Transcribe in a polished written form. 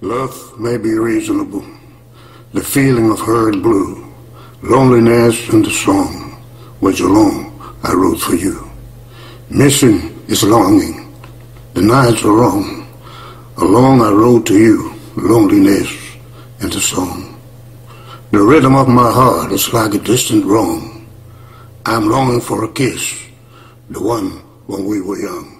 Love may be reasonable, the feeling of hurried blue, loneliness in the song was alone I wrote for you. Missing is longing, the nights are wrong, alone I wrote to you, loneliness in the song. The rhythm of my heart is like a distant wrong. I'm longing for a kiss, the one when we were young.